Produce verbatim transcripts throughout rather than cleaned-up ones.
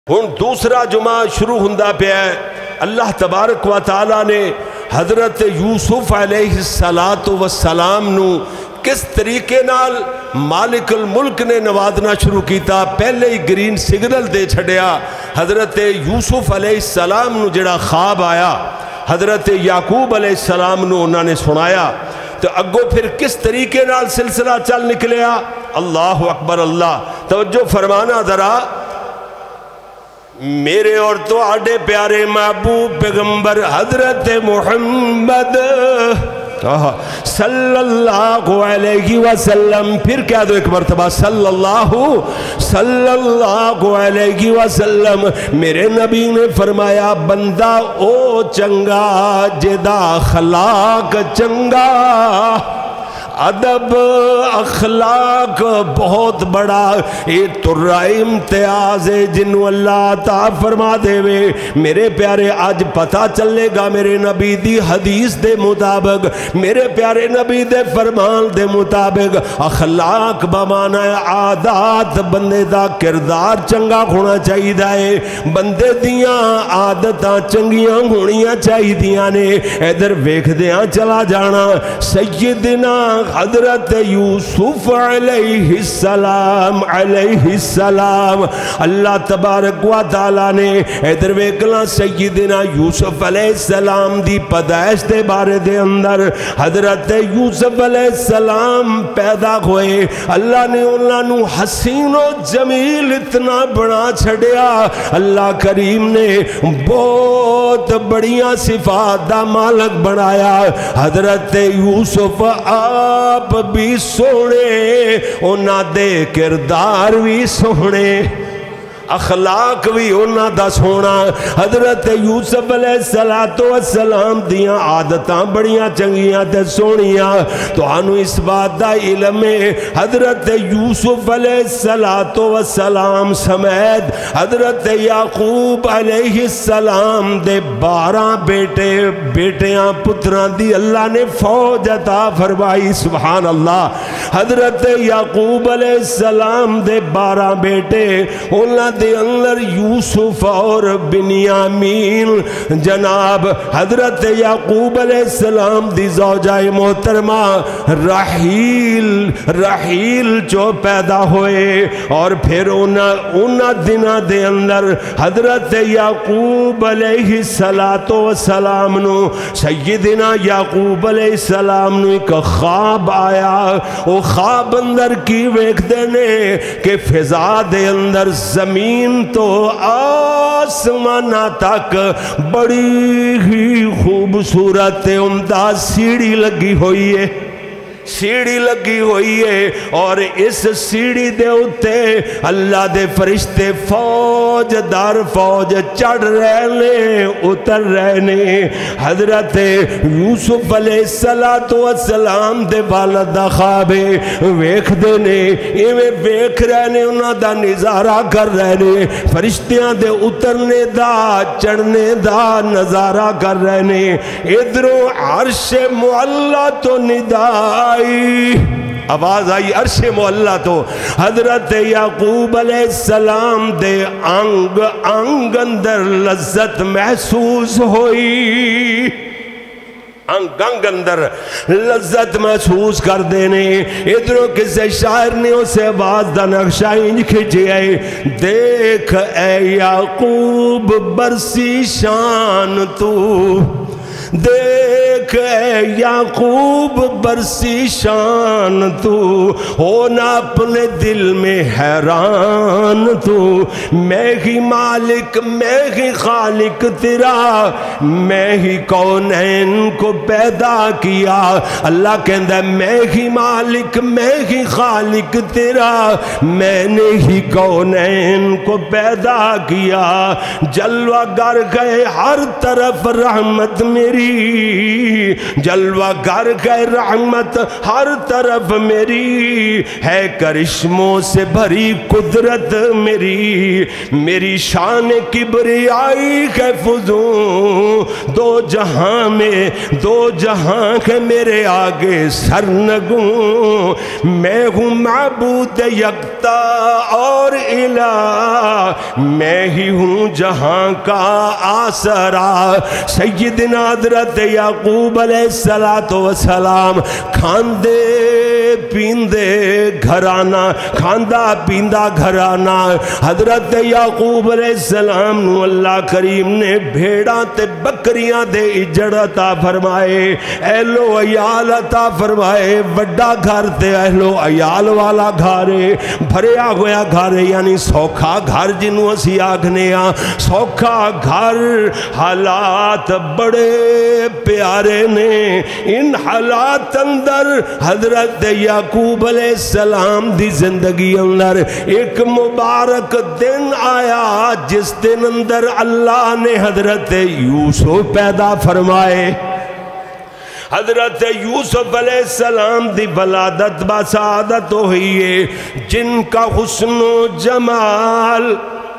ہن دوسرا جمعہ شروع ہوندا پیا ہے۔ اللہ تبارک و تعالی نے حضرت یوسف علیہ السلام نو کس طریقے نال مالک الملک نے نوازنا شروع کیتا، پہلے ہی گرین سگنل دے چھڑیا۔ حضرت یوسف علیہ السلام نو جڑا خواب آیا حضرت یعقوب علیہ السلام نو انہوں نے سنایا، تو اگو پھر کس طریقے نال سلسلہ چل نکلیا۔ اللہ اکبر، اللہ توجہ فرمانا ذرا۔ میرے اور تو آڈے پیارے محبوب پیغمبر حضرت محمد صلی اللہ علیہ وسلم، پھر کہہ دو ایک مرتبہ صلی اللہ صلی اللہ علیہ وسلم، میرے نبی نے فرمایا بندہ او چنگا جدا اخلاق چنگا، ادب اخلاق بہت بڑا یہ ترہ امتیاز ہے جنہوں اللہ عطا فرما دے وے۔ میرے پیارے آج پتہ چلے گا میرے نبی دی حدیث دے مطابق، میرے پیارے نبی دے فرمان دے مطابق اخلاق بمانا عادات، بندے دا کردار چنگا ہونا چاہی دائے، بندے دیاں عادتاں چنگیاں ہونیاں چاہی دیاں نے۔ ادھر ویکھ دیاں چلا جانا سیدنا حضرت یوسف علیہ السلام علیہ السلام، اللہ تبارک و تعالیٰ نے ادھر ویکلا سیدنا یوسف علیہ السلام دی پیدائش دے بارے دے اندر حضرت یوسف علیہ السلام پیدا ہوئے، اللہ نے انہاں نو حسین و جمیل اتنا بنا چھڑیا، اللہ کریم نے بہت بڑیاں صفات دا مالک بنایا۔ حضرت یوسف آپ بھی سونے، انہاں دے کردار بھی سونے، اخلاق بھی انہاں دا سونا۔ حضرت یوسف علیہ السلام دیاں عادتاں بڑیاں چنگیاں تے سونیاں، تو آنو اس بات دا علم ہے حضرت یوسف علیہ السلام سمیت حضرت یعقوب علیہ السلام دے بارہ بیٹے بیٹیاں پتران دی اللہ نے فوج عطا فرمائی، سبحان اللہ۔ حضرت یعقوب علیہ السلام دے بارہ بیٹے، انہاں دے اندر یوسف اور بنیامین، جناب حضرت یعقوب علیہ السلام دی زوجہ محترمہ رحیل رحیل جو پیدا ہوئے، اور پھر انہاں دنہ دے اندر حضرت یعقوب علیہ السلام نو سیدنا یعقوب علیہ السلام نو ایک خواب آیا۔ وہ خواب اندر کی ویکھ دینے کہ فضا دے اندر زمین تو آسمانہ تک بڑی ہی خوبصورت عمدہ سیڑھی لگی ہوئی ہے، سیڑھی لگی ہوئی ہے، اور اس سیڑھی دے اتے اللہ دے فرشتے فوج در فوج چڑھ رہنے اتر رہنے۔ حضرت یوسف علیہ السلام دے والد دا خواب ویکھ دینے، ایویں ویکھ رہنے، انہاں دا نظارہ کر رہنے، فرشتیاں دے اترنے دا چڑھنے دا نظارہ کر رہنے۔ ادھروں عرش معلی تو ندائی آواز آئی، عرش معلی تو حضرت یعقوب علیہ السلام دے انگ انگ اندر لذت محسوس ہوئی، انگ انگ اندر لذت محسوس کر دینے۔ ادھروں کسی شاعر نے اسے آواز دا نقشہ انج کھچے آئے، دیکھ اے یعقوب برسی شان تو، دیکھ اے یعقوب برسی شان تو، ہونا اپنے دل میں حیران تو، میں ہی مالک میں ہی خالق تیرا، میں ہی کونین کو پیدا کیا۔ اللہ کہندہ ہے میں ہی مالک میں ہی خالق تیرا، میں نے ہی کونین کو پیدا کیا۔ جلوہ گر گئے ہر طرف رحمت میری میری جلوہ گر ہے رحمت ہر طرف میری ہے کرشموں سے بھری قدرت میری میری شان کبریائی ہے فزوں دو جہاں میں دو جہاں کے میرے آگے سرنگوں میں ہوں معبود یکتا اور الہ میں ہی ہوں جہاں کا آسرا سیدنا حضرت یعقوب علیہ السلام کھاندے پیندے گھرانا کھاندہ پیندہ گھرانا حضرت یعقوب علیہ السلام نو اللہ کریم نے بھیڑاں تے بکریاں دے اجڑ عطا فرمائے اہلو عیال عطا فرمائے وڈا گھر تے اہلو عیال والا گھارے بھریا ہویا گھارے یعنی سوکھا گھر جنوں اسی آگھنے آ سوکھا گھر حالات بڑے پیارے نے ان حالات اندر حضرت یعقوب علیہ السلام دی زندگی اندر ایک مبارک دن آیا جس دن اندر اللہ نے حضرت یوسف پیدا فرمائے حضرت یوسف علیہ السلام دی ولادت بسعادت ہوئی ہے جن کا حسن و جمال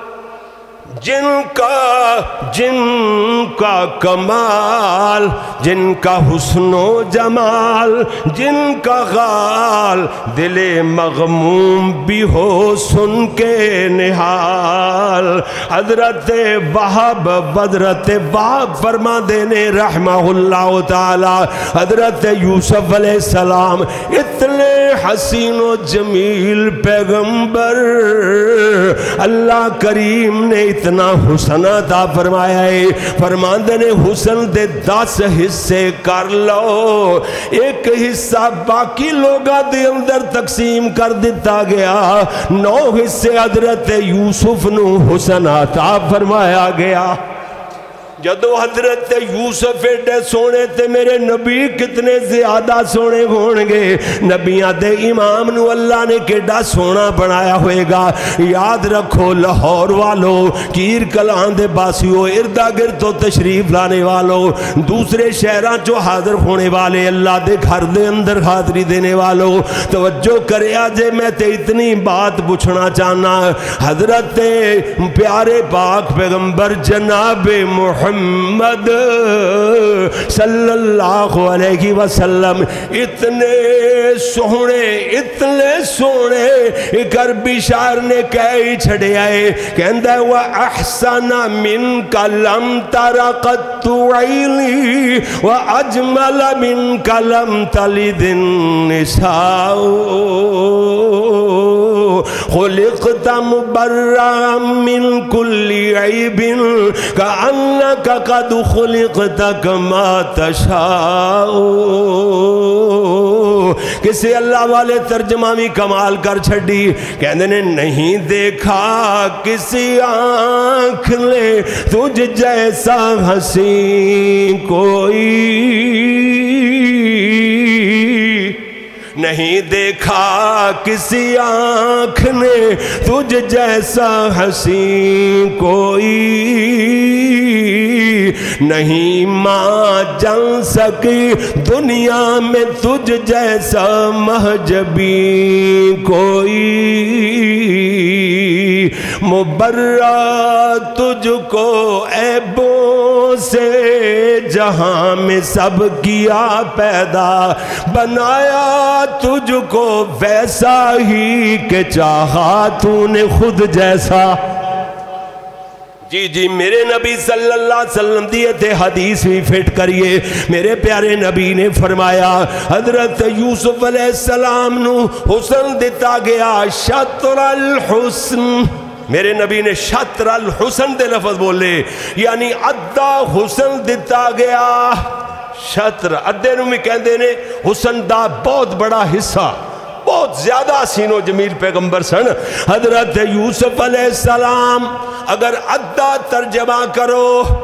جن کا جن کا کمال جن کا حسن و جمال جن کا غال دل مغموم بھی ہو سن کے نحال حضرت وہب حضرت وہب فرما دینے رحمہ اللہ تعالی حضرت یوسف علیہ السلام اتنے حسین و جمیل پیغمبر اللہ کریم نے اتنا حسن عطا فرمایا ہے فرماندے نے حسن دے دس حصے کر لو ایک حصہ باقی لوگاں دے اندر تقسیم کر دیتا گیا نو حصے حضرت یوسف نو حسن عطا فرمایا گیا جدو حضرت یوسف ایڈے سونے تے میرے نبی کتنے زیادہ سونے ہونگے نبیاں دے امام نو اللہ نے کیڑا سونا بنایا ہوئے گا یاد رکھو لاہور والو کیر کلان دے باسیو اردہ گر تو تشریف لانے والو دوسرے شہران جو حاضر ہونے والے اللہ دے گھر دے اندر حاضری دینے والو توجہ کرے آجے میں تے اتنی بات پوچھنا چاہنا حضرت پیارے پاک پیغمبر جناب محمد محمد صلی اللہ علیہ وسلم اتنے سونے اتنے سونے ایک عربی شاعر نے کہی چھڑے آئے کہندہ ہے وَأَحْسَنَ مِنْكَ لَمْ تَرَ قَدْتُ عَيْنِي وَأَجْمَلَ مِنْكَ لَمْ تَلِدِ النِّسَاءُ خُلِقْتَ مُبَرًّا مِنْ كُلِّ عَيْبٍ كَأَنَّكَ قَدْ خُلِقْتَ كَمَا تَشَاءُ کسی اللہ والے ترجمہ میں کمال کر چھڑی کہنے نے نہیں دیکھا کسی آنکھ نے تجھ جیسا حسین کوئی نہیں دیکھا کسی آنکھ نے تجھ جیسا حسین کوئی نہیں ماں جان سکی دنیا میں تجھ جیسا مہجبی کوئی مبرہ تجھ کو عیبوں سے جہاں میں سب کیا پیدا بنایا تجھ کو ویسا ہی کہ چاہا تو نے خود جیسا جی جی میرے نبی صلی اللہ علیہ وسلم دیئے تھے حدیث بھی فٹ کریے میرے پیارے نبی نے فرمایا حضرت یوسف علیہ السلام نو حسن دیتا گیا شطر الحسن میرے نبی نے شطر الحسن دے لفظ بولے یعنی ادھا حسن دیتا گیا شطر ادھے نو میں کہندے نے حسن دا بہت بڑا حصہ بہت زیادہ حسین و جمیل پیغمبر سن حضرت یوسف علیہ السلام اگر ادھا ترجمہ کرو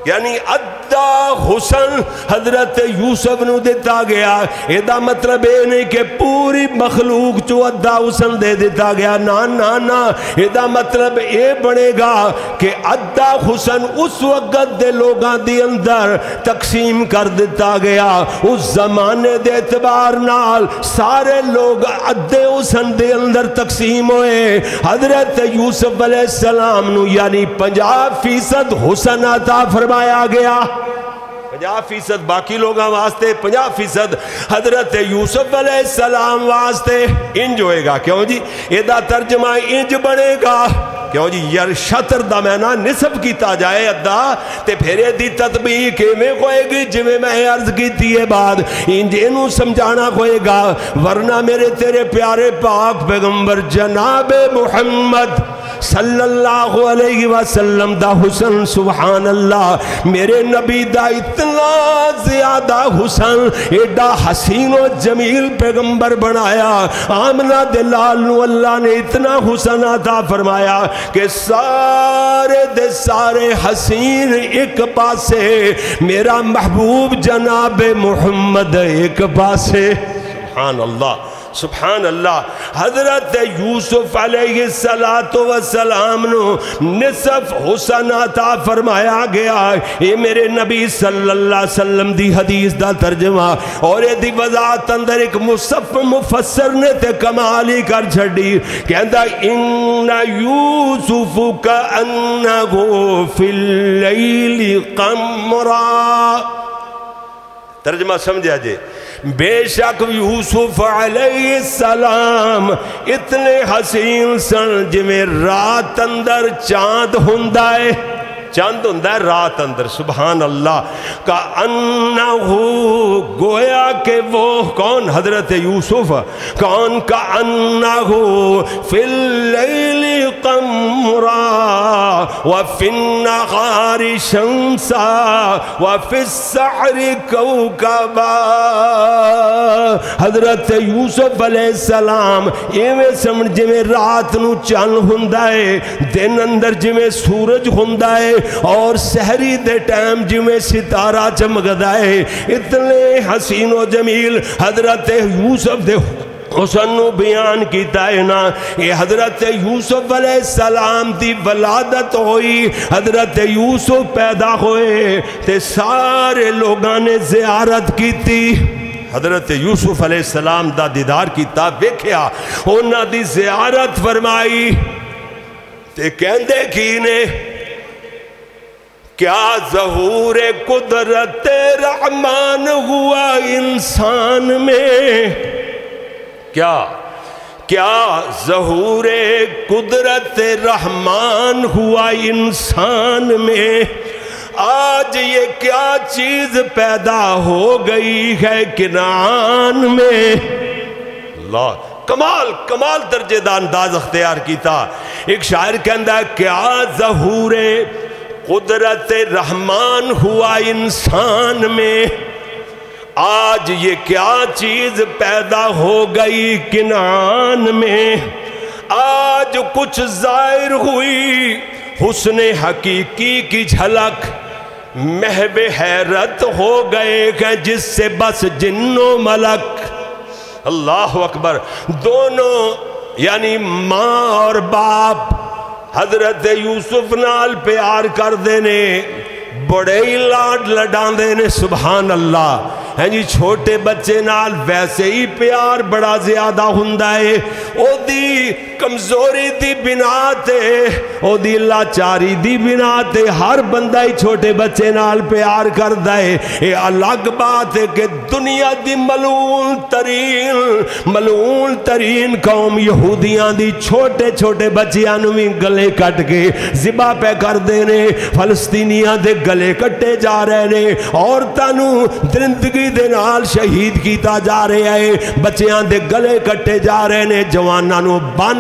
یعنی ادھا حسن حضرت یوسف نو دیتا گیا. ایدہ مطلب اے نہیں کہ پوری مخلوق چو ادھا حسن دے دیتا گیا, نا نا نا. ایدہ مطلب اے بنے گا کہ ادھا حسن اس وقت دے لوگاں دی اندر تقسیم کر دیتا گیا. اس زمانے دے اعتبار نال سارے لوگ ادھے حسن دے اندر تقسیم ہوئے. حضرت یوسف علیہ السلام نو یعنی پنجاب فیصد حسن عطا فرمایا گیا. پنجاب فیصد باقی لوگاں واسطے, پنجاب فیصد حضرت یوسف علیہ السلام واسطے. انج ہوئے گا, کیوں جی ایدہ ترجمہ انج بنے گا, کیوں جی یار شطر دا میں نا نصف کیتا جائے ادھا تے پھرے دی تطبیق میں کوئے گی جویں میں عرض کیتی ہے بعد انج انہوں سمجھانا کوئے گا. ورنہ میرے تیرے پیارے پاک پیغمبر جناب محمد صلی اللہ علیہ وسلم دا حسن سبحان اللہ, میرے نبی دا اتنا زیادہ حسن, ایڈا حسین و جمیل پیغمبر بنایا. آمنہ دلال نو اللہ نے اتنا حسن عطا فرمایا کہ سارے دے سارے حسین ایک پاسے, میرا محبوب جناب محمد ایک پاسے. سبحان اللہ سبحان اللہ. حضرت یوسف علیہ السلام نو نصف حسن عطا فرمایا گیا. یہ میرے نبی صلی اللہ علیہ وسلم دی حدیث دا ترجمہ اور یہ دی وضاحت اندر ایک مصف مفسر نے تے کمالی کر چھڑی, کہندا ان یوسف کأنہو فی اللیل قمرا. ترجمہ سمجھا جے, بے شک یوسف علیہ السلام اتنے حسین سن جویں رات اندر چاند ہندائے, چاند ہندائے رات اندر. سبحان اللہ. کأنہو گویا کہ وہ کون حضرت یوسف, کون کأنہو فی اللیل قمرا وفی النہار شمسا وفی السحر کوکبا. حضرت یوسف علیہ السلام ایویں سمجھ جویں رات نو چاند ہندائے, دن اندر جویں سورج ہندائے اور سحری دے ٹائم جویں ستارہ چمکدا ہے, اتنے حسین و جمیل حضرت یوسف دے حسن نو بیان کیتا ہے نا. یہ حضرت یوسف علیہ السلام دی ولادت ہوئی, حضرت یوسف پیدا ہوئے تے سارے لوگاں نے زیارت کی تھی. حضرت یوسف علیہ السلام دا دیدار کیتا, ویکھیا انہاں دی زیارت فرمائی تے کہندے کی نے کیا ظہور قدرت رحمان ہوا انسان میں, کیا کیا ظہور قدرت رحمان ہوا انسان میں. آج یہ کیا چیز پیدا ہو گئی ہے کنعان میں. اللہ کمال کمال درجے دا انداز اختیار کیتا. ایک شاعر کہندا ہے کیا ظہور قدرت رحمان ہوا انسان میں, آج یہ کیا چیز پیدا ہو گئی کنعان میں. آج کچھ ظاہر ہوئی حسن حقیقی کی جھلک, محو حیرت ہو گئے کہ جس سے بس جن و ملک. اللہ اکبر. دونوں یعنی ماں اور باپ حضرت یوسف نال پیار کر دینے, بڑے ہی لاڈ لڈان دینے. سبحان اللہ. ہیں جی چھوٹے بچے نال ویسے ہی پیار بڑا زیادہ ہوندا ہے. او دی کمزوری دی بنا تے, او دی لاچاری دی بنا تے ہر بندہ ہی چھوٹے بچے نال پیار کردا ہے. اے الگ بات ہے کہ دنیا دی ملعون ترین ملعون ترین قوم یہودیاں دی چھوٹے چھوٹے بچیاں نوں وی گلے کٹ کے ذبح پہ کر دینے. فلسطینیاں دے گلے کٹے جا رہے نے, عورتاں نوں درندگی دے نال شہید کیتا جا رہے ہیں, بچیاں دے گلے کٹے جا رہے نے, جواناں نوں بن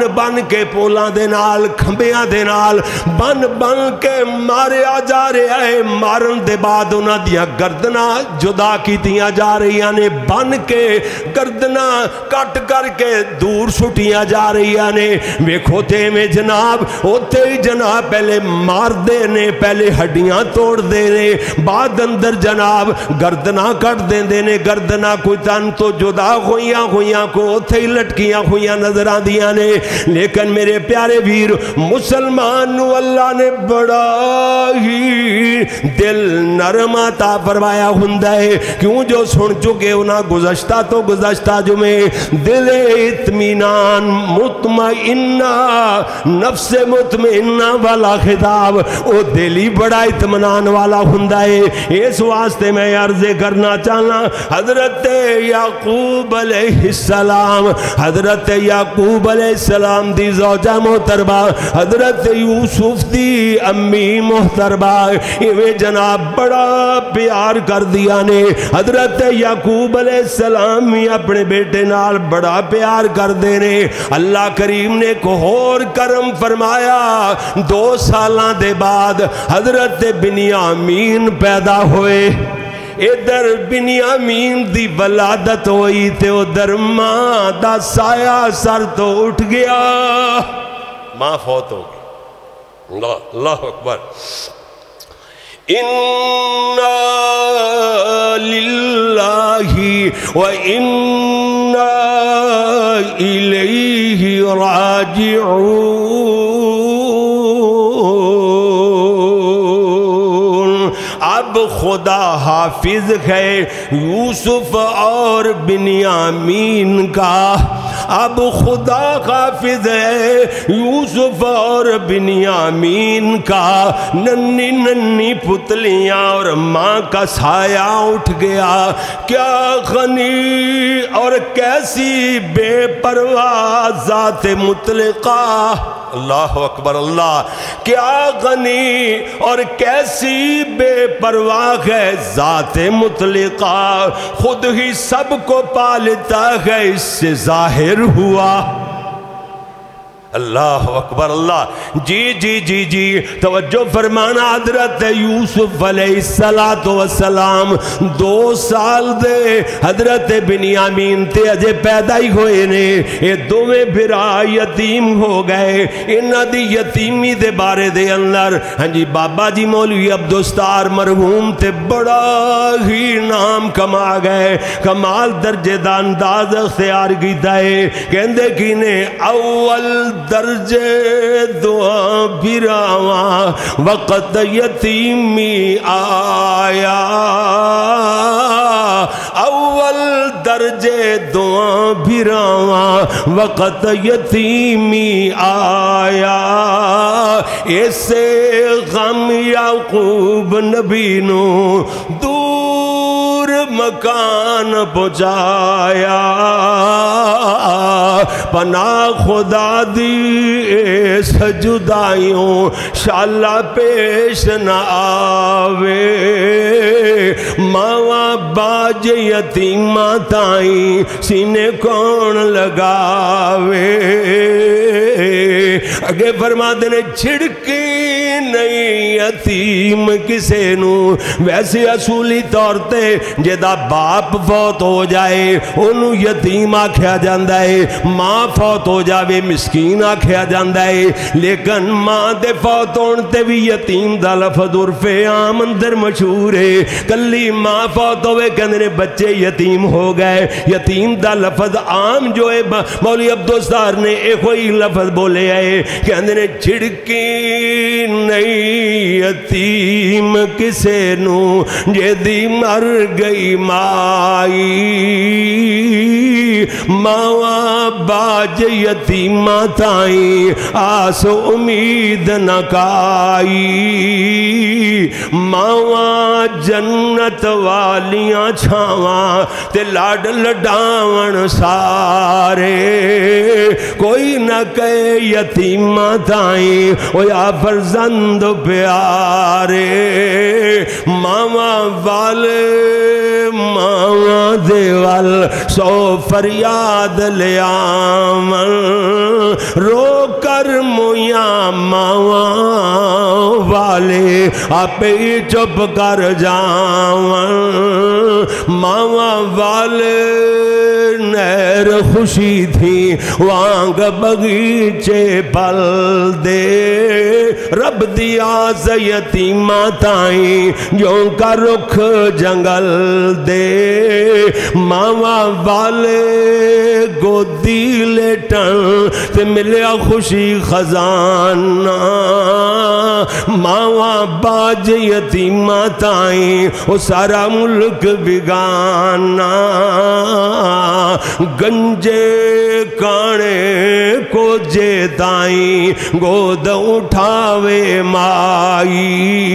बन के पोलां दे नाल खंबियां दे नाल बन बन के मारिया जा रहा है। मारन दे बाद उन्हां दियां गर्दनां जुदा कीतियां जा रही ने, बन के गर्दनां कट करके दूर सुटियां जा रही ने। वेखो ते में जनाब उत्थे ही जनाब पहले मारदे ने, पहले हड्डियां तोड़दे ने, बाद अंदर जनाब गर्दनां कट देंदे ने। गर्दनां कोई तन तो जुदा होइयां होइयां को उत्थे ही लटकियां होइयां नजर आंदियां ने। लेकिन मेरे प्यारे वीर मुसलमान नू अल्लाह ने बड़ा ही दिल नरम अता फरमाया हुंदा है। क्यों जो सुन चुके उन्हां गुज़श्ता तो गुज़श्ता जुमे दिल इत्मीनान मुतमइन्ना नफ्स मुतमइन्ना वाला खिताब ओ दिल ही बड़ा इत्मीनान वाला हुंदा है। इस वास्ते मैं अर्ज़ करना चाहना हजरत याकूब अलैहिस्सलाम, हजरत याकूब अलैहिस्सलाम दी ज़ौजा मोहतरमा, हजरत यूसुफ दी अम्मी मोहतरमा इवें जनाब बड़ा प्यार कर दिया ने। हजरत याकूब अलैहिस्सलाम भी अपने बेटे नाल बड़ा प्यार करते ने। अल्लाह करीम ने एक होर करम फरमाया, दो सालां दे बाद हजरत बिन्यामीन पैदा होए। इधर बिन्यामीन दी वलादत हुई ते उधर मां दा साया सर तो उठ गया, मां फौत हो गई। अल्लाह अकबर। इन्ना लिल्लाहि व इन्ना इलैहि राजिऊन। अब खुदा हाफिज है यूसुफ और बिन्यामीन का, अब खुदा हाफिज है यूसुफ और बिन्यामीन का। नन्ही नन्ही पुतलियां और माँ का साया उठ गया। क्या गनी और कैसी बेपरवाह ज़ात मुतलका, अल्लाह अकबर अल्लाह। क्या गनी और कैसी बेपरवाह है ज़ात मुतलका, खुद ही सबको पालता है इससे जाहिर हुआ। अल्लाह अकबर अल्लाह। जी जी जी जी तवज्जो फरमाना। हजरत यूसुफ अलैहिस्सलातु वस्सलाम दो साल दे हजरत बिन्यामीन ते अजे पैदा ही होए ने। ये दोवें बिरा यतीम हो गए। इन्हां दी यतीमी दे बारे दे अंदर हाँ जी बाबा जी मौलवी अब्दुस्तार मरहूम ते बड़ा ही नाम कमा गए। कमाल दर्जे दा अंदाज अख्तियार कीता है। कहंदे कि ने अव्वल दर्जे दुआ बिरावा वक़्त यतीमी आया, अव्वल दर्जे दुआ बिरावा वक़्त यतीमी आया। ऐसे गम याकूब नबी नू दूर मकान पहुँचाया। पना खुदा दी सजुदाइयों शाला पेश न आवे। मावा बाज यतीमा ताई सीने कौन लगावे। अगे फरमाते ने छिड़की नहीं यतीम किसे नू। वैसे असूली तौर ते जेदा बाप फौत हो जाए उन्हों यतीम आख्या जाता है, माँ फौत हो जाए मिसकीन आख्या जाता है। लेकिन माँ दे फौत होने ते भी यतीम दा लफज उर्फे आम अंदर मशहूर है। कली माँ फौत होवे कहंदे ने बच्चे यतीम हो गए। यतीम दा लफज आम जो है मौलवी अब्दुस्तार ने एक ही लफज बोले है। कहंदे ने छिड़की नहीं यतीम किसे नू जेदी मर गई माई। मावा बाज यतीमा ताई आस उम्मीद न काई। मावा जन्नत वालियां छावा ते लाड लडावण सारे। कोई न कहे यतीमा ताई ओया फरजंद प्यारे। मावा वाले मावा देवा ول سو فریاد لے آمن رو کر مویاں ماواں والے آپ ہی چپ کر جاون ماواں والے نیر خوشی تھی وانگ بغیچے پل دے رب دیا یتیمہ تائیں جو کا رخ جنگل دے ماواں والے گودی لیٹن تے ملیا خوشی خزانہ ماواں باج یتیمہ تائیں وہ سارا ملک بگانا گنجے کانے کو جے تائیں گود اٹھاوے مائی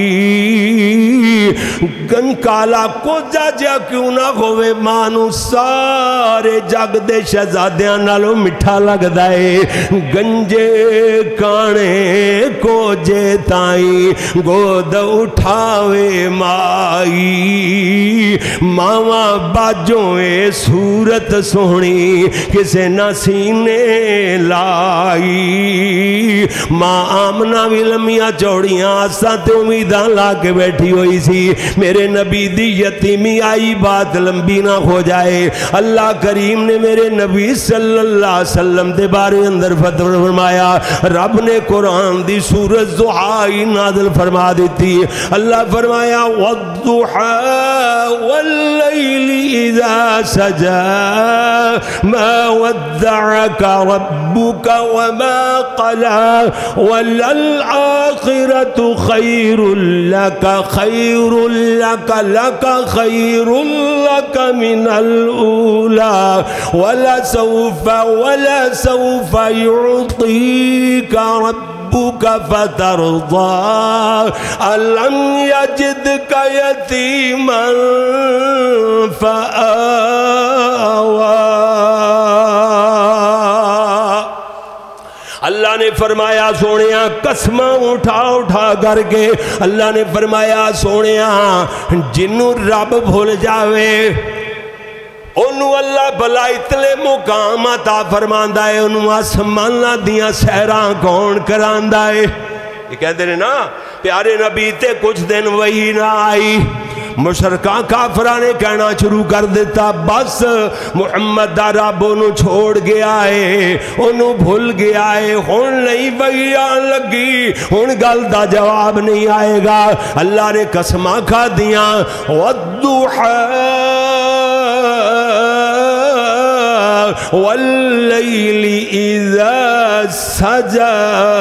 گن کالا کو جا جا کیوں نہ ہوئے مانو سارے جگ دے شہزادیاں نالو مٹھا لگ دائے گنجے کانے کو جے تائیں گود اٹھاوے مائی ماواں باجوں اے صورت سونی کسے نہ سینے لائی ماں آمنہ بھی لمیاں چوڑیاں آسا تے امیداں لا کے بیٹھی ہوئی سی میرے نبی دی یتیمی آئی بات لمبی نہ ہو جائے اللہ کریم نے میرے نبی صلی اللہ علیہ وسلم دے بارے اندر فرمایا رب نے قرآن دی سورت ضحائی نازل فرما دیتی اللہ فرمایا وَالضُّحَى وَاللَّيْلِ إِذَا سَجَى مَا وَدَّعَكَ رَبُّكَ وَمَا قَلَى وَلَلْآخِرَةُ خَيْرٌ لَكَ خَيْرٌ لَكَ لَكَ خَيْرٌ لَكَ مِنَ الْأُولَى وَلَسَوْفَ وَلَسَوْفَ يُعْطِيكَ رَبُّكَ فَتَرْضَى أَلَمْ يَجِدْكَ يَتِيمًا فَآوَى اللہ نے فرمایا سونیاں قسمہ اٹھا اٹھا کر کے اللہ نے فرمایا سونیاں جنوں رب بھول جاوے انہوں اللہ بلا اتلے مقام عطا فرماندہ ہے انہوں آسمانہ دیاں سہراں کون کراندہ ہے یہ کہتے ہیں نا پیارے نبی تے کچھ دن وہی نہ آئی مشرکان کافرہ نے کہنا شروع کر دیتا بس محمد دا رب انہوں چھوڑ گیا ہے انہوں بھول گیا ہے ہون نہیں وہی آن لگی ہون گل دا جواب نہیں آئے گا اللہ نے قسمہ کھا دیاں وَالضُّحَى وَاللَّيْلِ إِذَا سَجَى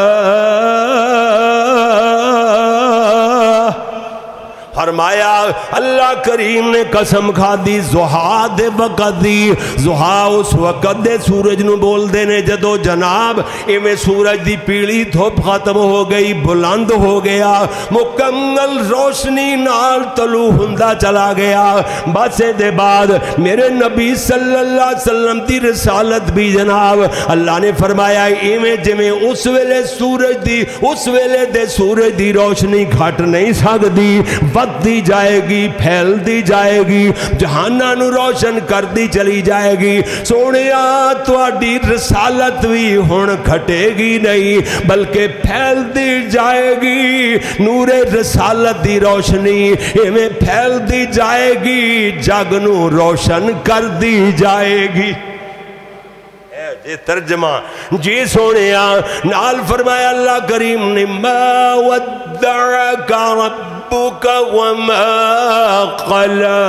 فرمایا اللہ کریم نے قسم کھا دی زحا دے وقت دی زحا اس وقت دے سورج نو بول دینے جدو جناب ایمیں سورج دی پیڑی دھوپ ختم ہو گئی بلند ہو گیا مکمل روشنی نال طلوع ہندہ چلا گیا باسے دے بعد میرے نبی صلی اللہ علیہ وسلم دی رسالت بھی جناب اللہ نے فرمایا ایمیں جمیں اس ویلے سورج دی اس ویلے دے سورج دی روشنی گھٹ نہیں سک دی ود دی جائے گی پھیل دی جائے گی جہانہ نو روشن کر دی چلی جائے گی سونیا تواڈی رسالت بھی ہون گھٹے گی نہیں بلکہ پھیل دی جائے گی نور رسالت دی روشنی ایمیں پھیل دی جائے گی جگ نو روشن کر دی جائے گی جی ترجمہ جی سونیا نال فرمایا اللہ کریم نے ما ودعک ربک وما قلا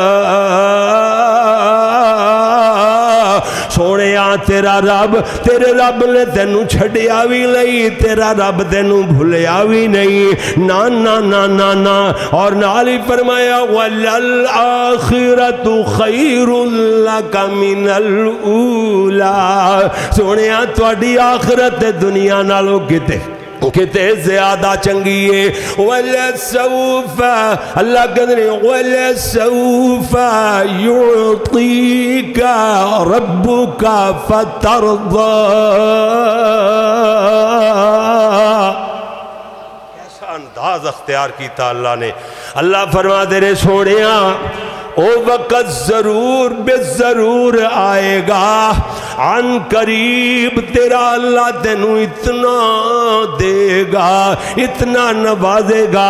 سونیا تیرا رب تیرے رب نے تینوں چھڑیا بھی نہیں تیرا رب تینوں بھولیا بھی نہیں نا نا نا نا نا اور نالی فرمایا وَلَلْآخِرَةُ خَيْرٌ لَكَ مِنَ الْأُولَى سونیا تواڈی آخرت دنیا نالو کتے کتے زیادہ چنگی ہے وَلَسَوْفَ اللہ کہتے ہیں وَلَسَوْفَ يُعْطِيكَ رَبُّكَ فَتَرْضَى کیسا انداز اختیار کیتا اللہ نے اللہ فرما دے رہے سونیاں او وقت ضرور بے ضرور آئے گا، عن قریب تیرا اللہ تینوں اتنا دے گا، اتنا نوازے گا،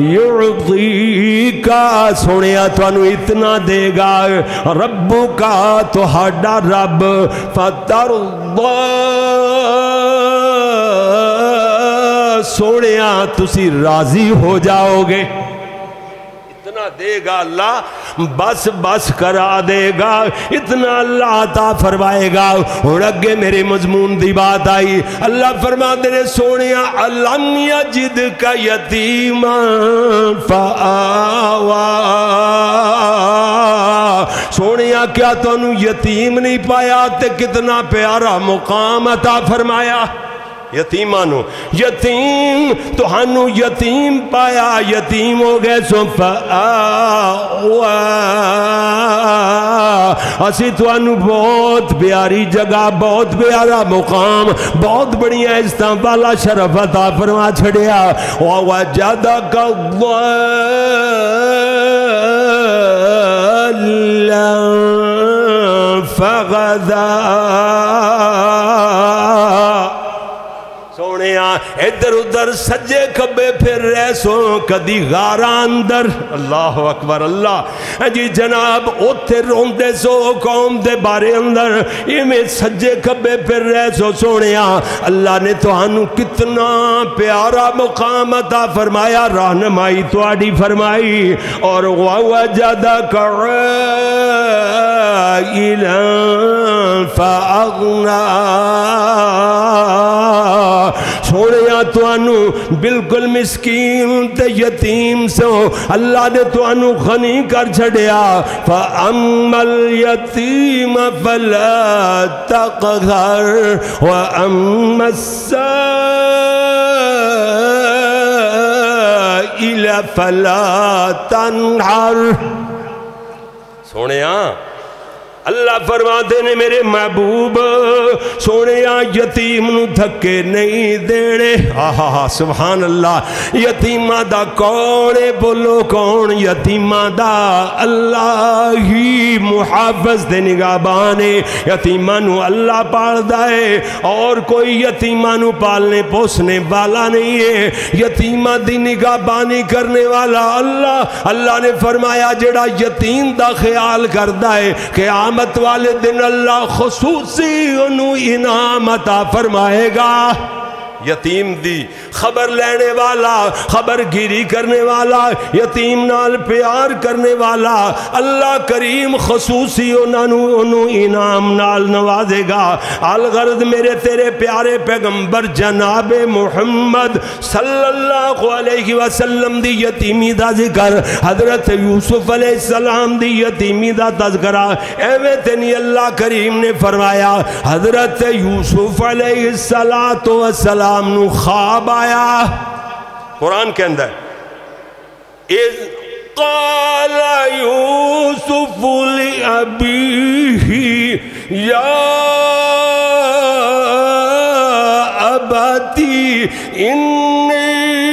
یعطی کا سنیا تو اتنا دے گا، ربو کا تہاڈا رب، فترضا سونیا تسی راضی ہو جاؤ گے، اتنا دے گا اللہ، بس بس کرا دے گا، اتنا اللہ عطا فرمائے گا۔ اور اگے میرے مضمون دی بات آئی، اللہ فرما دے نے سونیا علم یجد کا یتیما فآوا، سونیا کیا تو انہوں یتیم نہیں پایا تے کتنا پیارا مقام عطا فرمایا، یتیمانو یتیم تو ہنو یتیم پایا، یتیم ہو گئے سو فآوا، اسی تو انہوں بہت پیاری جگہ، بہت پیارا مقام، بہت بڑی عزتاں والا شرف عطا فرما چھڑیا، وَوَجَدَكَ ضَالًّا فَغَدَا، سونیا ادھر ادھر سجے کبے پھر رہ سو، کدی غارہ اندر، اللہ اکبر اللہ جی جناب اوتھے روندے سو قوم دے بارے اندر، یہ میں سجے کبے پھر رہ سو، سونیا اللہ نے تو ہنو کتنا پیارا مقام عطا فرمایا، رہنمائی تو آڈی فرمائی، اور وَوَجَدَكَ عَائِلًا فَأَغْنَا، سونیا تو انو بالکل مسکین تے یتیم سو اللہ نے تو انو غنی کر چھڑیا، فَأَمَّا الْيَتِيمَ فَلَا تَقْهَرْ وَأَمَّا السَّائِلَ فَلَا تَنْحَرْ، سونیا اللہ فرماتے نے میرے محبوب سونیا یتیم نو دھکے نہیں دینے، آہا سبحان اللہ، یتیمہ دا کون بولو کون، یتیمہ دا اللہ ہی محافظ دے نگہبانے، یتیمہ نو اللہ پال دائے، اور کوئی یتیمہ نو پالنے پوسنے والا نہیں ہے، یتیمہ دی نگہبانی کرنے والا اللہ، اللہ نے فرمایا جڑا یتیم دا خیال کردہ ہے قیامت قیامت والے دن اللہ خصوصی انہوں انعام عطا فرمائے گا، یتیم دی خبر لینے والا، خبر گیری کرنے والا، یتیم نال پیار کرنے والا، اللہ کریم خصوصی انہوں انعام نال نوازے گا۔ الغرض میرے تیرے پیارے پیغمبر جناب محمد صلی اللہ علیہ وسلم دی یتیمی دا ذکر، حضرت یوسف علیہ السلام دی یتیمی دا تذکرہ، ایوے تینی اللہ کریم نے فرمایا حضرت یوسف علیہ السلام نو خواب آیا، قرآن کے اندر اذ قال یوسف لأبیہ یا ابتی انی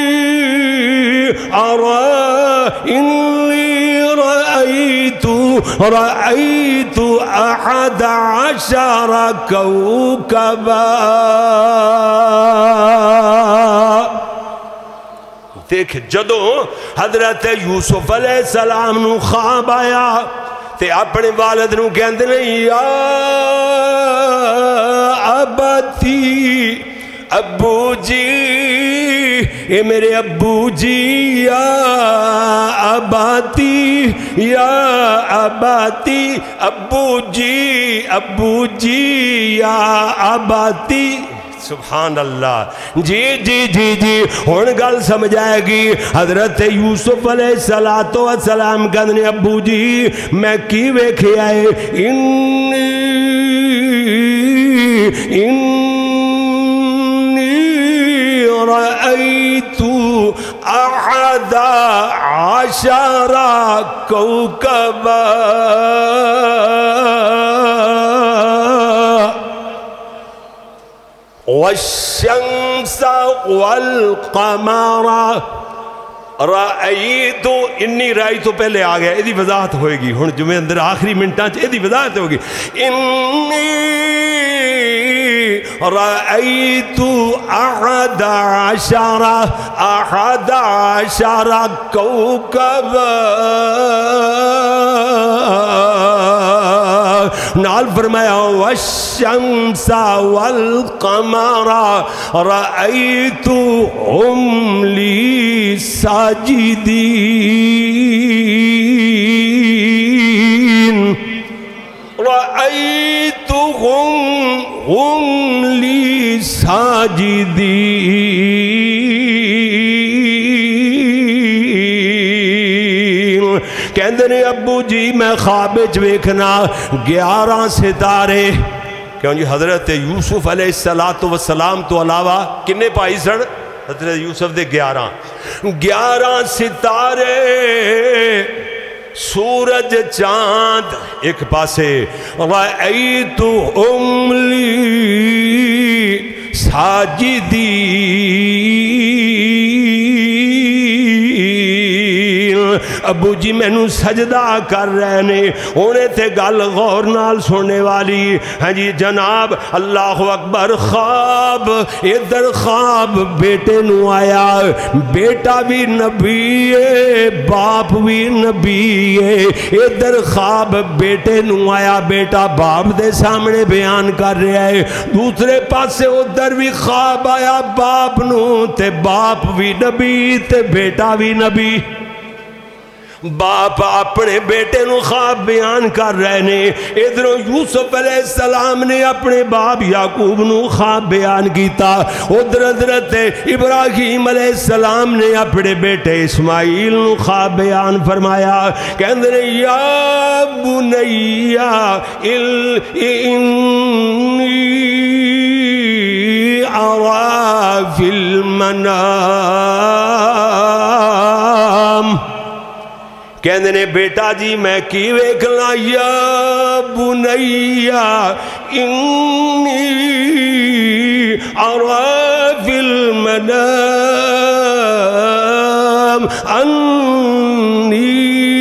ارى انی رأیت رأیت احد عشر کوکبا، دیکھ جدو حضرت یوسف علیہ السلام نو خواب آیا تے اپنے والد نو کہندے نے یا ابتی، ابو جی، اے میرے ابو جی، یا اباتی، یا اباتی، ابو جی، ابو جی، یا اباتی، سبحان اللہ، جی جی جی جی ہون گل سمجھ آئے گی۔ حضرت یوسف علیہ السلام کہنے ابو جی میں کی ویکھے آئے، انی انی رأیت احد عشر کوکبا، والشمس والقمر، رأیتو انی رائی تو پہلے آ گیا، یہ وضاحت ہوئے گی ہن جمعے اندر آخری منٹاں چ یہ وضاحت ہوگی. انی رأیتو احد عشر احد عشر کوکبا نال فرمایا والشمس والقمر رأیتهم لی ساجدین رأیتهم هم لی ساجدین. کہندے نے ابو جی میں خواب وچ ویکھنا گیارہ ستارے. کیوں جی حضرت یوسف علیہ السلام تو علاوہ کنے پائی سن؟ حضرت یوسف دے گیارہ گیارہ ستارے سورج چاند ایک پاسے رأیتهم لی ساجدین. ابو جی میں نو سجدہ کر رہے نے. انہیں تے گل غور نال سننے والی ہاں جی جناب اللہ اکبر. خواب ادھر خواب بیٹے نو آیا. بیٹا بھی نبی ہے باپ بھی نبی ہے. ادھر خواب بیٹے نو آیا. بیٹا باپ دے سامنے بیان کر رہا ہے. دوسرے پاسے ادھر بھی خواب آیا باپ نو تے باپ بھی نبی تے بیٹا بھی نبی. باپ اپنے بیٹے نو خواب بیان کر رہے نے. ادھروں یوسف علیہ السلام نے اپنے باپ یعقوب نو خواب بیان کیتا. ادھر حضرت ابراہیم علیہ السلام نے اپنے بیٹے اسماعیل نو خواب بیان فرمایا. کہندے نے یا بنیا انی ارا فی المنام. کہندے نے بیٹا جی میں کی ویکھنا یا بنیا انی ارا فی المنام انی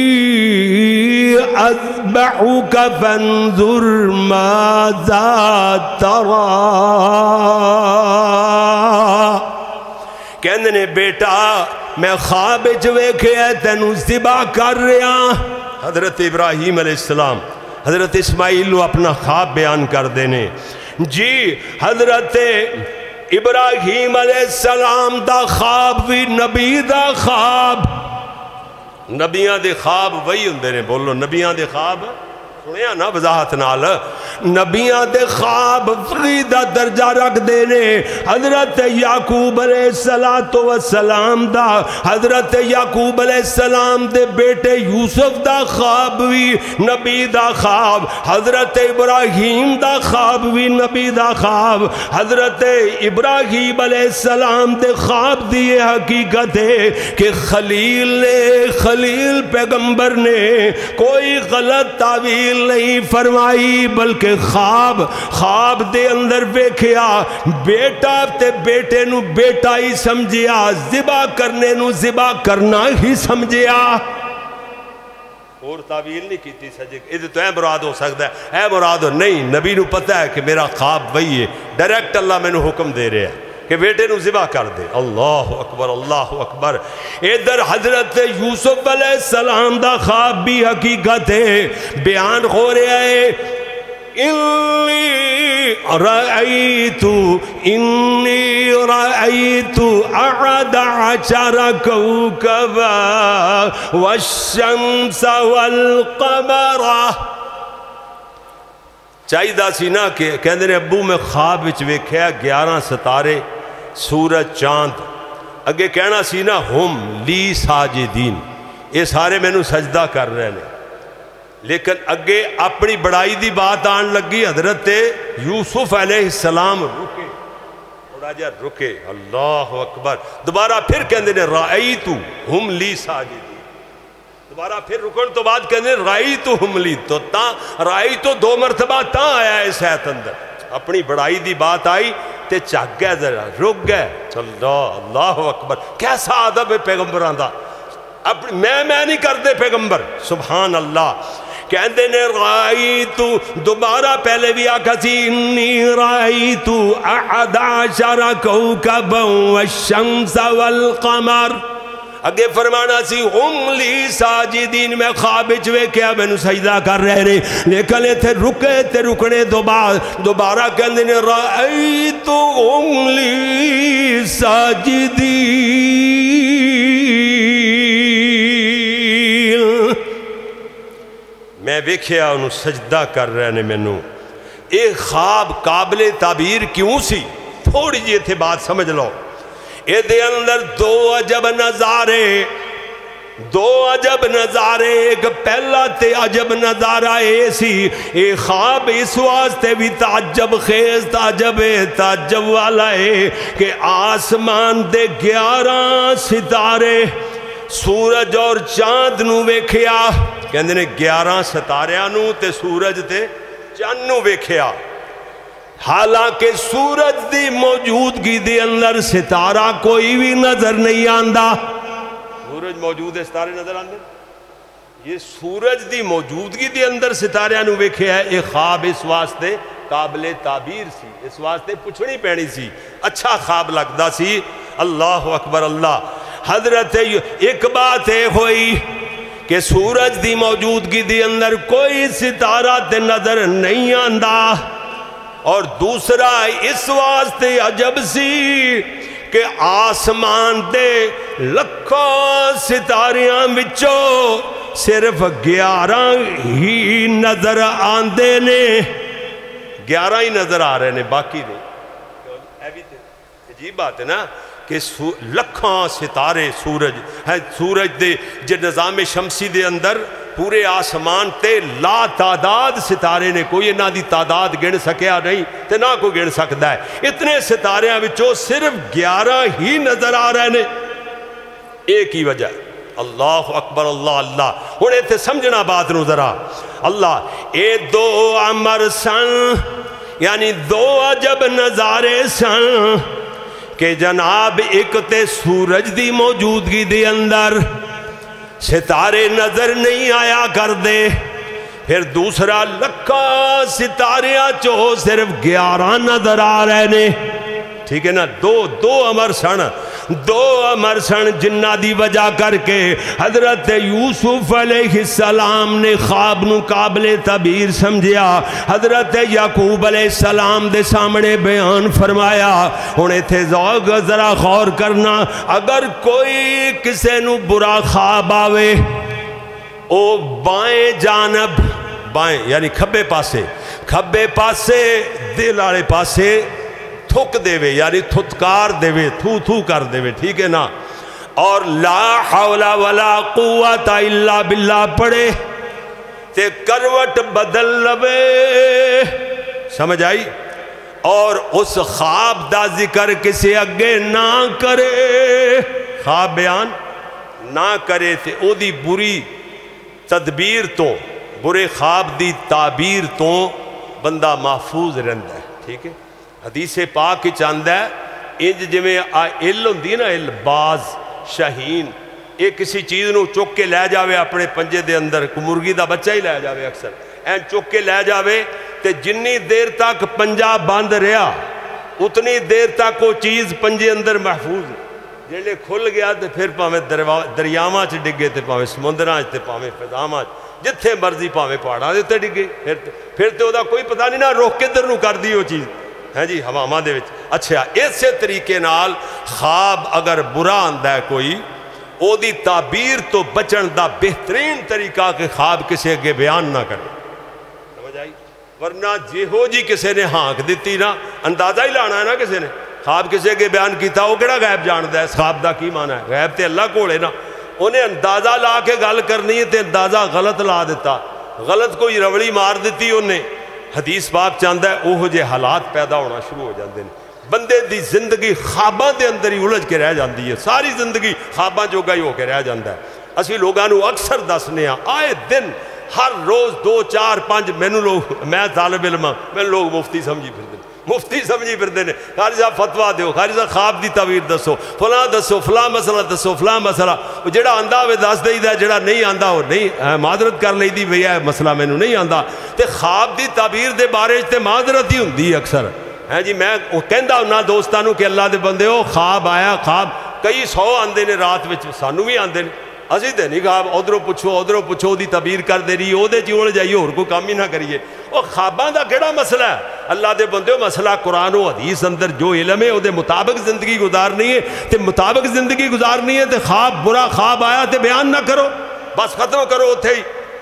اذبحک فانظر ماذا ترى. کہندے نے بیٹا میں خواب وچ ویکھیا تینوں ذبح کر رہا. حضرت ابراہیم علیہ السلام حضرت اسماعیل نو اپنا خواب بیان کر دینے. جی حضرت ابراہیم علیہ السلام دا خواب بھی نبی دا خواب. نبیاں دے خواب وہی ہوندے نے. بولو نبیاں دے خواب سنیا نا وضاحت نال. نبیاں دے خواب فریدہ درجہ رکھ دینے. حضرت یعقوب علیہ السلام دا حضرت یعقوب علیہ السلام دے بیٹے یوسف دا خواب بھی نبی دا خواب. حضرت ابراہیم دا خواب بھی نبی دا خواب. حضرت ابراہیم علیہ السلام دے خواب دیئے حقیقت ہے کہ خلیل نے خلیل پیغمبر نے کوئی غلط تعویل نہیں فرمائی بلکہ خواب خواب دے اندر ویکھیا. بیٹا تے بیٹے نو بیٹا ہی سمجھیا. ذبح کرنے نو ذبح کرنا ہی سمجھیا. اور تعویل نہیں کیتی سجے یہ تو اے مراد ہو سکتا ہے اے مراد ہو نہیں. نبی نو پتہ ہے کہ میرا خواب وہی ہے. ڈائریکٹ اللہ میں نو حکم دے رہے ہیں کہ بیٹے نو ذبح کر دے. اللہ اکبر اللہ اکبر. ادھر حضرت یوسف علیہ السلام دا خواب بھی حقیقت ہے بیان ہو رہا ہے. انی رأیت انی رأیت احد عشر کوکبا والشمس والقمر. چاہیدہ سی نا کہ کہندے نے ابو میں خواب وچ ویکھیا گیارہ ستارے سورج چاند. اگے کہنا سی نا ہم لی ساجدین. یہ سارے میں نو سجدہ کر رہے ہیں. لیکن اگے اپنی بڑائی دی بات آن لگی. حضرت یوسف علیہ السلام رکے تھوڑا جا رکے. اللہ اکبر. دوبارہ پھر کہندے نے رأیتو ہم لی ساجدین. دوبارہ پھر رکن تو بعد کہندے نے رأیتو ہم لی. تو تا رأیتو دو مرتبہ تا آیا ہے اس آیت اندر. اپنی بڑائی دی بات آئی تے جھک گئے ذرا رک گئے اللہ اللہ اکبر کیسا ادب ہے پیغمبراں دا اپنی میں میں نہیں کرتے پیغمبر سبحان اللہ کہندے نے رائیتو دوبارہ پہلے بھی آکھا سی انی رائیتو احد عشر کوکبا والشمس والقمر اگے فرمانا سی ہم لی ساجدین میں خواب چوے کیا میں نو سجدہ کر رہے رہے لیکن ایتھے رکے تے رکنے دوبارہ دوبارہ کہندے نے رائیتو ہم لی ساجدین میں ویکھیا انہوں سجدہ کر رہے نے مینوں ایک خواب قابل تعبیر کیوں سی تھوڑی جی تھے بات سمجھ لو اے دے اندر دو عجب نظارے دو عجب نظارے ایک پہلا تے عجب نظارہ اے سی اے خواب اس واسطے بھی تعجب خیز تعجب تعجب والا ہے کہ آسمان دے گیارہ ستارے سورج اور چاند نو ویکھیا کہندے نے گیارہ ستاریاں نو تے سورج تے چاند نو ویکھیا حالانکہ سورج دی موجودگی دے اندر ستارہ کوئی بھی نظر نہیں آندا سورج موجود ہے ستارے نظر آندے یہ سورج دی موجودگی دے اندر ستاریاں نو ویکھیا ہے ایک خواب اس واسطے قابل تعبیر سی اس واسطے پوچھنی پینی سی اچھا خواب لگدا سی اللہ اکبر اللہ حضرت ایک بات ہے ہوئی کہ سورج دی موجودگی دی اندر کوئی ستارہ تے نظر نہیں آندا اور دوسرا اس واسطے عجب سی کہ آسمان دے لکھوں ستاریاں وچوں صرف گیارہ ہی نظر آندے نے گیارہ ہی نظر آ رہے نے باقی نہیں اے بھی عجیب بات ہے نا کہ لکھاں ستارے سورج ہے سورج دے جو نظام شمسی دے اندر پورے آسمان تے لا تعداد ستارے نے کوئی نہ دی تعداد گن سکیا نہیں تے نہ کوئی گن سکتا ہے اتنے ستارے وچوں صرف گیارہ ہی نظر آ رہے نے ایک ہی وجہ اللہ اکبر اللہ اللہ ہن ایتھے سمجھنا بات نو ذرا اللہ اے دو امر سن یعنی دو عجب نظارے سن کہ جناب ایک تے سورج دی موجودگی دے اندر ستارے نظر نہیں آیا کر دے پھر دوسرا لکھا ستاریاں چو صرف گیارہ نظر آ رہے نے ٹھیک ہے نا دو دو امر سن دو امر سن جنہ دی وجہ کر کے حضرت یوسف علیہ السلام نے خواب نو قابل تعبیر سمجھیا حضرت یعقوب علیہ السلام دے سامنے بیان فرمایا انہیں تھے ذوق ذرا غور کرنا اگر کوئی کسے نو برا خواب آوے او بائیں جانب بائیں یعنی کھبے پاسے کھبے پاسے دل والے پاسے تھک دے وے یعنی تھتکار دے وے تھو تھو کر دے وے ٹھیک ہے نا اور لا حول ولا قوت الا باللہ پڑھے تے کروٹ بدل لبے سمجھ آئی اور اس خواب دا ذکر کسی اگے نہ کرے خواب بیان نہ کرے تے او دی بری تدبیر تو برے خواب دی تعبیر تو بندہ محفوظ رہندا ہے ٹھیک ہے حدیث پاک چاندہ ہے انج جمیں عل ہوندی نا عل باز شاہین ایک کسی چیز نو چک کے لے جاوے اپنے پنجے دے اندر کو مرغی دا بچہ ہی لے جاوے اکثر این چک کے لے جاوے تے جنی دیر تک پنجہ باندھ رہا اتنی دیر تک وہ چیز پنجے اندر محفوظ جنہیں کھل گیا تے پھر پاویں دریاواں چ ڈگے تے پاویں سمندراں تے پاویں فضاواں جتھے مرضی پاویں پہاڑاں تے ڈگے پھر پھر تے او دا کوئی پتہ نہیں نہ روک کدھر نو کر دی وہ چیز ہے جی ہوا دے وچ اچھا اسے طریقے نال خواب اگر برا آندا ہے کوئی او دی تعبیر تو بچن دا بہترین طریقہ کہ خواب کسی اگے بیان نہ کرے سمجھ آئی ورنہ جہو جی کسی نے ہانک دیتی نا اندازہ ہی لانا ہے نا کسی نے خواب کسی اگے بیان کیتا وہ کیڑا غیب جاندا ہے اس خواب دا کی معنی ہے غیب تے اللہ کول ہے نا انہیں اندازہ لا کے گل کرنی ہے تے اندازہ غلط لا دیتا غلط کوئی روڑی مار دیتی انہیں حدیث پاک چاہتا ہے اوہ جے حالات پیدا ہونا شروع ہو جاندے ہیں بندے دی زندگی خواباں دے اندر ہی الجھ کے رہ جاندی ہے ساری زندگی خواباں جو گئی ہو کے رہ جاندہ ہے اسی لوگاں نو اکثر دسنے ہیں آئے دن ہر روز دو چار پانچ میں لوگ میں طالب علم میں لوگ مفتی سمجھی پھر دن مفتی سمجھی پھرتے ہیں قاری صاحب فتویٰ دیو، قاری صاحب خواب دی تعبیر دسو، فلاں دسو، فلاں مسئلہ دسو، فلاں مسئلہ، جڑا آندا ہوئے دس دئی دا، جڑا نہیں آندا ہو نہیں معذرت کر لئی دی بھئی ہے مسئلہ میں نہیں آندا۔ تے خواب دی تعبیر دے بارے تے معذرت ہی ہوندی اکثر ہے جی۔ میں کہندا ہوں دوستانوں کہ اللہ دے بندے ہو خواب آیا، خواب کئی سو آندے نے رات وچ، سانو بھی آندے نے، اسی تے نہیں خواب ادھروں پوچھو ادھروں پوچھو دی تعبیر کر دے رہی او دے چیون جائیے اور کوئی کام ہی نہ کریے۔ وہ خواباں دا کیڑا مسئلہ ہے؟ اللہ دے بندے مسئلہ قرآن و حدیث اندر جو علم ہے او دے مطابق زندگی گزارنی ہے، تے مطابق زندگی گزارنی ہے تے خواب برا خواب آیا تے بیان نہ کرو، بس ختم کرو اتھے ہی۔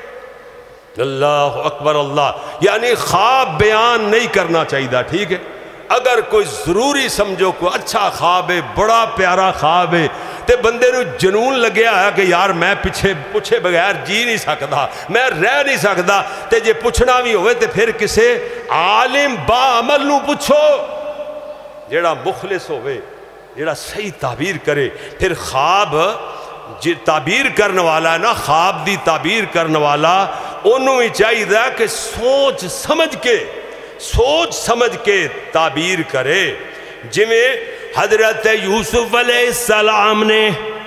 اللہ اکبر اللہ، یعنی خواب بیان نہیں کرنا چاہیے، ٹھیک ہے؟ اگر کوئی ضروری سمجھو کوئی اچھا خواب ہے، بڑا پیارا خواب ہے، تے بندے نو جنون لگیا ہے کہ یار میں پیچھے پوچھے بغیر جی نہیں سکتا، میں رہ نہیں سکتا، تے جے پوچھنا بھی ہوئے تے پھر کسے عالم با عمل نو پوچھو، جیڑا مخلص ہوئے، جیڑا صحیح تعبیر کرے۔ پھر خواب جی تعبیر کرنے والا ہے نا، خواب دی تعبیر کرنے والا انہوں ہی چاہیے دا کہ سوچ سمجھ کے سوچ سمجھ کے تعبیر کرے۔ جویں حضرت یوسف علیہ السلام نے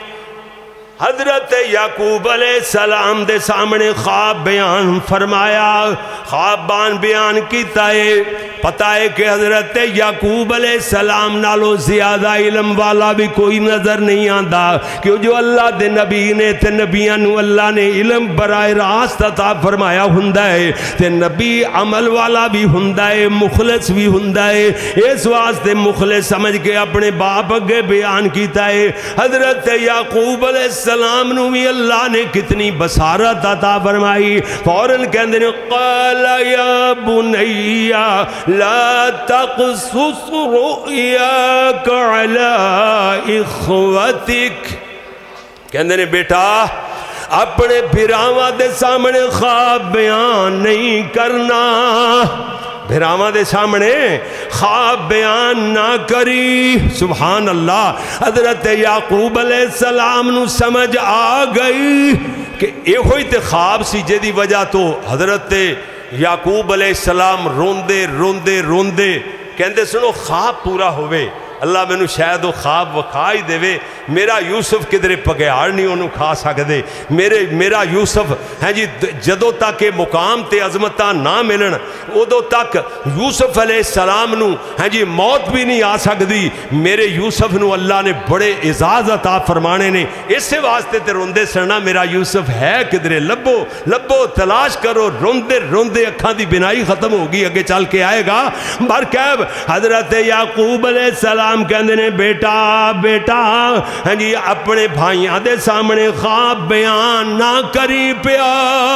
حضرت یعقوب علیہ السلام دے سامنے خواب بیان فرمایا، خواب بان بیان کیتا ہے، پتہ ہے کہ حضرت یعقوب علیہ السلام نالو زیادہ علم والا بھی کوئی نظر نہیں آندا، کہ جو اللہ دے نبی نے تے نبیاں نو اللہ نے علم براہ راست عطا فرمایا ہوندا ہے، تے نبی عمل والا بھی ہوندا ہے، مخلص بھی ہوندا ہے، اس واسطے مخلص سمجھ کے اپنے باپ اگے بیان کیتا ہے۔ حضرت یعقوب علیہ السلام نو بھی اللہ نے کتنی بصارت عطا فرمائی، فوراً کہندے نے قال یا بنی لا تقصص رؤیاک علی اخوتک، کہندے نے بیٹا اپنے بھراواں دے سامنے خواب بیان نہیں کرنا، بھراواں دے سامنے خواب بیان نہ کری۔ سبحان اللہ، حضرت یعقوب علیہ السلام نو سمجھ آ گئی کہ یہ ہوئی تے خواب سی جے دی وجہ تو حضرت یعقوب علیہ السلام روندے روندے روندے کہندے سنو خواب پورا ہوئے، اللہ میں نو شاید وہ خواب وکھا ہی دے وے، میرا یوسف کدھرے پگیار نہیں انہوں کھا سکدے، میرے میرا یوسف ہیں جی جدو تک مقام تے عظمتاں نہ ملن ادو تک یوسف علیہ السلام نو ہیں جی موت بھی نہیں آ سکدی، میرے یوسف نو اللہ نے بڑے اعزاز عطا فرمانے نے، اس سے واسطے تے روندے سرنا میرا یوسف ہے کدھرے، لبو لبو تلاش کرو، روندے روندے اکھاں دی بنائی ختم ہوگی، اگے چل کے آئے گا۔ برکیب حضرت یعقوب علیہ السلام کہندے نے بیٹا بیٹا ہاں جی اپنے بھائیاں دے سامنے خواب بیان نہ کری پیا۔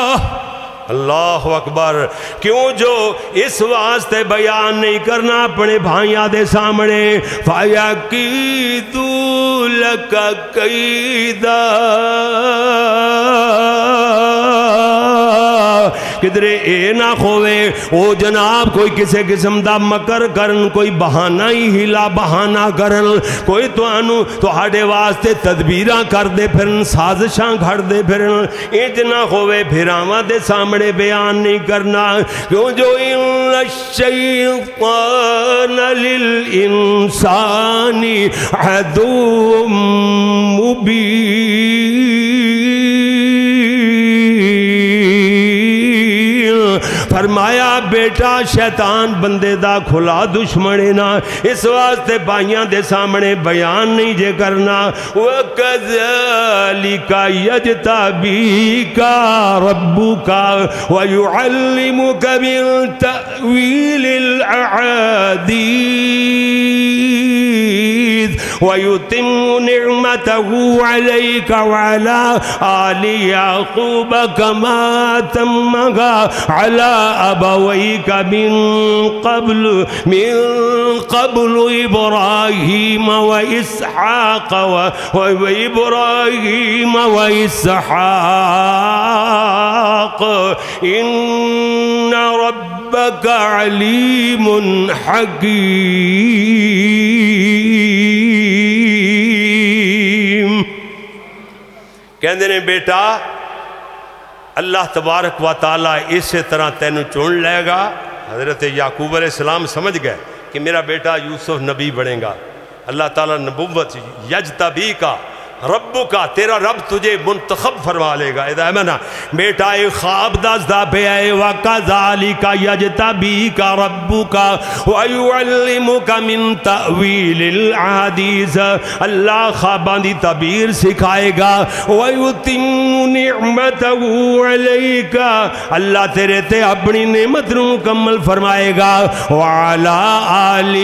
اللہ اکبر، کیوں جو اس واسطے بیان نہیں کرنا اپنے بھائیاں دے سامنے، فَيَكِيدُ لَكَ كَيْدًا، کدھرے اے نہ کھوے او جناب کوئی کسے قسم دا مکر کرن، کوئی بہانہ ہی ہلا بہانہ کرن، کوئی تو انو تو ہاڑے واسطے تدبیراں کر دے پھرن، سازشاں گھڑ دے پھرن، انج نہ کھوے پھراواں دے سامنے بیان نہیں کرنا، کیوں جو ان الشیطان للانسان عدو مبین، فرمایا بیٹا شیطان بندے دا کھلا دشمن نا، اس واسطے بھائیاں دے سامنے بیان نہیں جے کرنا۔ وَكَذَلِكَ يَجْتَبِيكَ رَبُّكَ وَيُعَلِّمُكَ مِن تَأْوِيلِ الْأَحَادِيثِ وَيُتِمُّ نِعْمَتَهُ عَلَيْكَ وَعَلَى آلِ يَعْقُوبَ كَمَا تَمَّهَا عَلَى أَبَوَيْكَ مِن قَبْلُ مِن قَبْلُ إِبْرَاهِيمَ وَإِسْحَاقَ وَإِبْرَاهِيمَ وَإِسْحَاقَ إِنَّ رَبَّكَ عَلِيمٌ حَكِيمٌ۔ کہندے نے بیٹا اللہ تبارک و تعالیٰ اسی طرح تینوں چون لے گا۔ حضرت یعقوب علیہ السلام سمجھ گئے کہ میرا بیٹا یوسف نبی بنے گا، اللہ تعالیٰ نبوت یجتبی کا ربو کا تیرا رب تجھے منتخب فرما لے گا. ادھا بیٹا ایک خواب دازدہ پہ آئے وَقَذَالِكَ يَجْتَبِيكَ رَبُّكَ وَيُعَلِّمُكَ مِن تَأْوِيلِ الْعَحَادِيثِ. اللہ خواباں دی تعبیر سکھائے گا. وَيُتِمُّ نِعْمَتَهُ عَلَيْكَ اللہ تیرے تے اپنی نعمت نو مکمل فرمائے گا. وَعَلَىٰ آلِ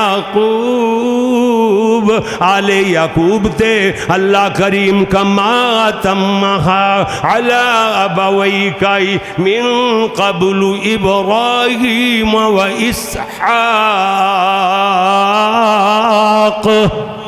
یعقوب آل یعقوب تے اللہ کریم کما تمہا علی ابویک من قبل ابراہیم و اسحاق.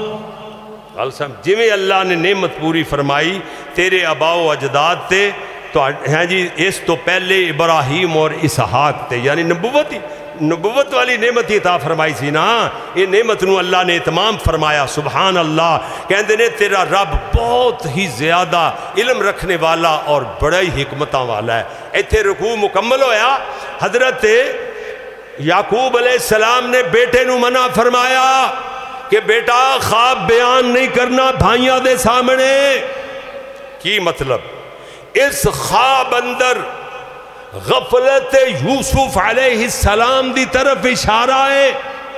جویں اللہ نے نعمت پوری فرمائی تیرے آبا و اجداد تے تو ہیں جی اس تو پہلے ابراہیم اور اسحاق تے، یعنی نبوت ہی نبوت والی نعمت ہی عطا فرمائی سی نا. یہ نعمت نو اللہ نے اتمام فرمایا. سبحان اللہ. کہندے نے تیرا رب بہت ہی زیادہ علم رکھنے والا اور بڑا ہی حکمتاں والا ہے. ایتھے رکوع مکمل ہویا. حضرت یعقوب علیہ السلام نے بیٹے نو منع فرمایا کہ بیٹا خواب بیان نہیں کرنا بھائیاں دے سامنے. کی مطلب؟ اس خواب اندر غفلت یوسف علیہ السلام دی طرف اشارہ ہے.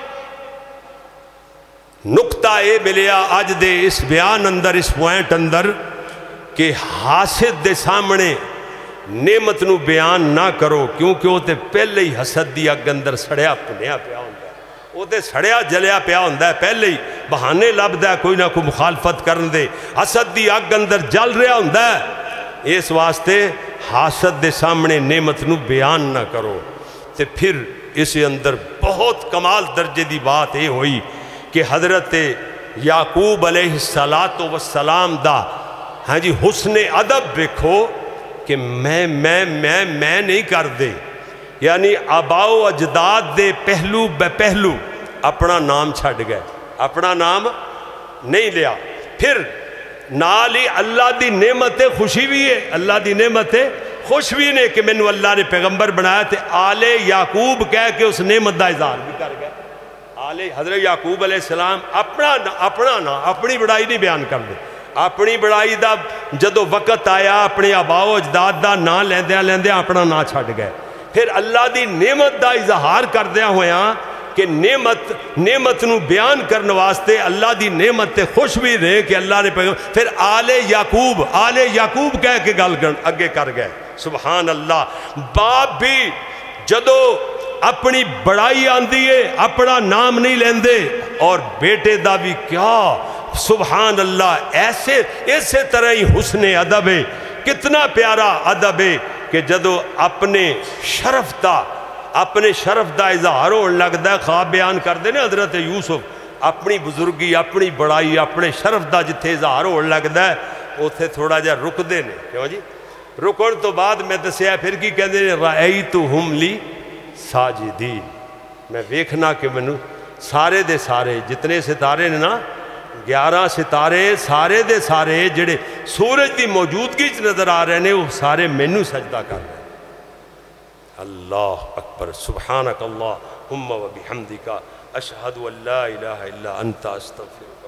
نقطہ اے ملیا آج دے اس بیان اندر اس پوائنٹ اندر کہ حاسد دے سامنے نعمت نو بیان نہ کرو، کیونکہ وہ تے پہلے ہی حسد دی اگ اندر سڑیا پنیا پیا ہوندہ ہے. وہ تے سڑیا جلیا پیا ہوندہ ہے، پہلے ہی بہانے لب دا کوئی نہ کوئی مخالفت کرن دے. حسد دی اگ اندر جل رہا ہوندہ ہے. اس واسطے حاسد دے سامنے نعمت نو بیان نہ کرو. تے پھر اس اندر بہت کمال درجے دی بات یہ ہوئی کہ حضرت یعقوب علیہ السلام دا ہاں جی حسن ادب دیکھو کہ میں میں میں میں نہیں کر دے. یعنی آبا و اجداد دے پہلو بے پہلو اپنا نام چھڑ گئے، اپنا نام نہیں لیا. پھر نالی اللہ دی نعمت خوشی بھی ہے، اللہ دی نعمت خوش بھی نے کہ میں اللہ نے پیغمبر بنایا تھے. آل یعقوب کہہ کے اس نعمت دا اظہار بھی کر گئے. آل حضرت یعقوب علیہ السلام اپنا اپنا نا اپنی بڑائی نہیں بیان کر دے. اپنی بڑائی دا جدو وقت آیا اپنے آبا و اجداد دا نا لیندیاں لیندیاں اپنا نا چھڑ گئے. پھر اللہ دی نعمت دا اظہار کردیاں ہویاں کہ نعمت نعمت نو بیان کرنے واسطے اللہ دی نعمت تے خوش بھی رہے کہ اللہ نے پیغمبر. پھر آل یعقوب آل یعقوب کہہ کے گل اگے کر گئے. سبحان اللہ. باپ بھی جدو اپنی بڑائی آندی ہے اپنا نام نہیں لیندے، اور بیٹے دا بھی کیا سبحان اللہ. ایسے ایسے طرح ہی حسن ادب ہے. کتنا پیارا ادب ہے کہ جدو اپنے شرف دا اپنے شرف دا اظہار ہونے لگتا ہے. خواب بیان کر دے نا حضرت یوسف اپنی بزرگی اپنی بڑائی اپنے شرف دا جتھے اظہار ہونے لگتا ہے اتھے تھوڑا جا رک دے نے. کیوں جی رکن تو بعد میں دسیا پھر کی کہندے نے رأیتہم لی ساجدین. میں ویکھنا کہ منو سارے دے سارے جتنے ستارے نے نا گیارہ ستارے سارے دے سارے جڑے سورج دی موجودگی نظر آ رہے ہیں وہ سارے مینوں سجدہ کر رہے ہیں. اللہ اکبر. سبحانک اللہم و بحمدک اشہد ان لا الہ الا انت استغفرک.